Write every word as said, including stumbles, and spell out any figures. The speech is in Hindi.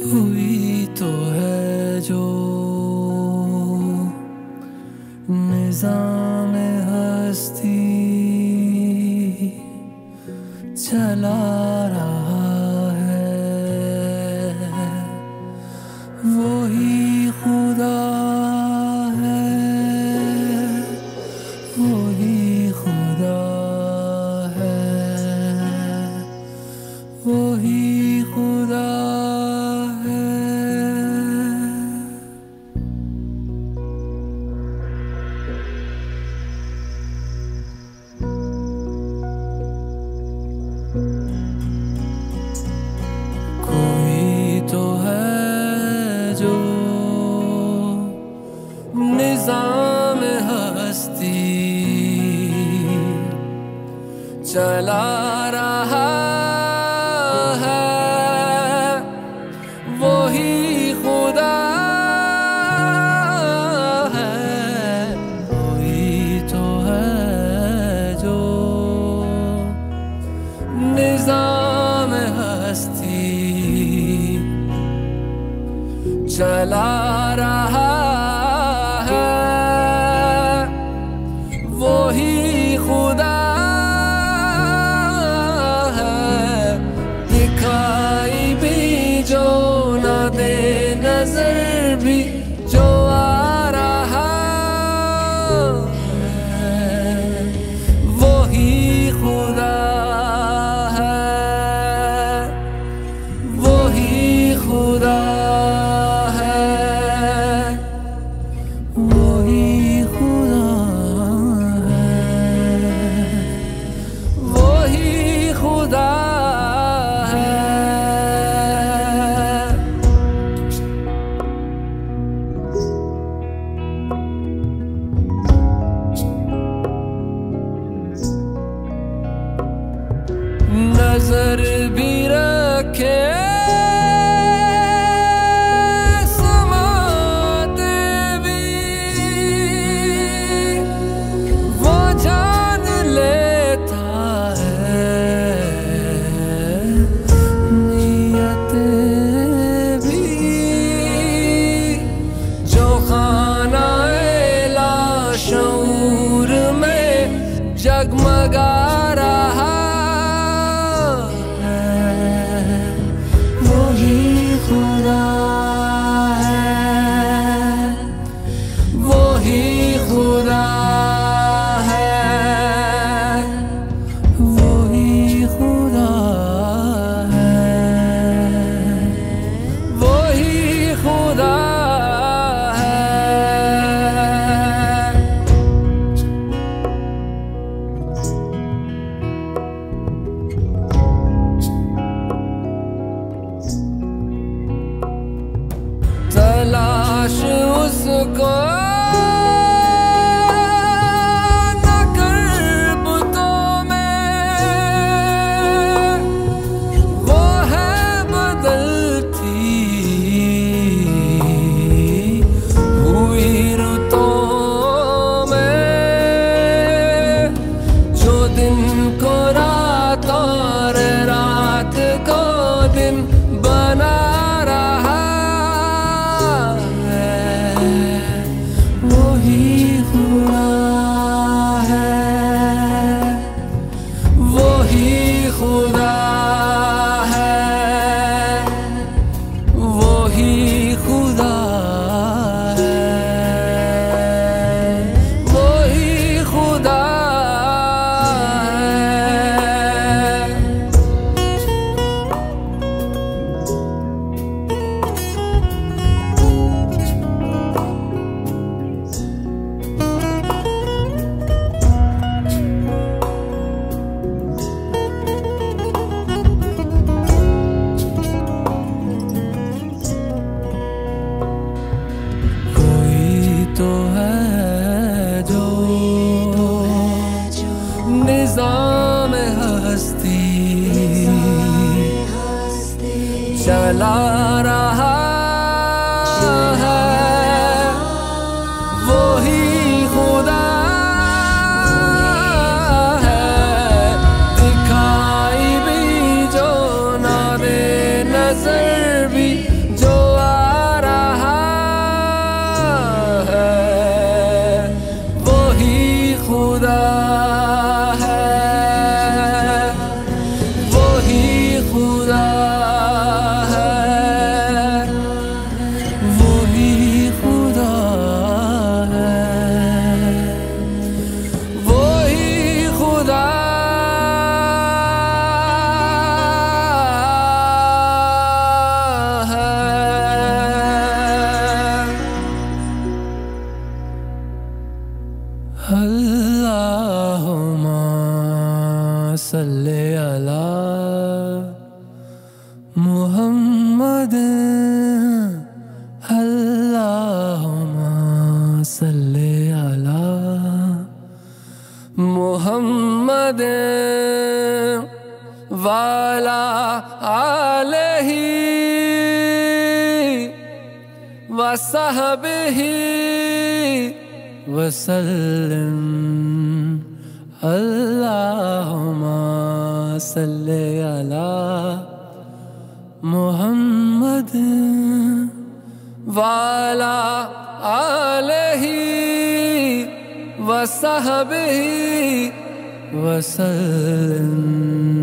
हुई तो है जो निज़ाम हस्ती चला रहा है, वही खुदा है, वही खुदा है, वही खुदा है। कोई तो है जो निज़ाम हस्ती चला रहा है, वही खुदा है, वही तो है जो निज़ाम हस्ती चला रहा है, वही खुदा है। दिखाई भी जो न दे नजर भी जो आ रहा है, वही खुदा है, वही खुदा है, वही खुदा है, वही खुदा है। नजर भी रखे समाते भी, वो जान लेता है नियतें भी, जो खाना-ए लाशऊर में जगमगा रहा खुदा है, वही खुदा है, वही खुदा है, वही खुदा है। तलाश उसको न कर बुतों में, वो है बदलती हुई रुतों में, जो दिन को रात और रात को दिन बना रहा, वही खुदा है, वही खुदा है, वही खुदा है, वही खुदा है। तो है जो निज़ाम हस्ती चला रहा है, वही खुदा है। दिखाई भी जो न दे नजर भी जो मोहम्मद वाला आलही वसहबिही वसल्लम अल्लाहुम्मा सल्ली अला मुहम्मद वाला आलही वसहबिही वसल्लम।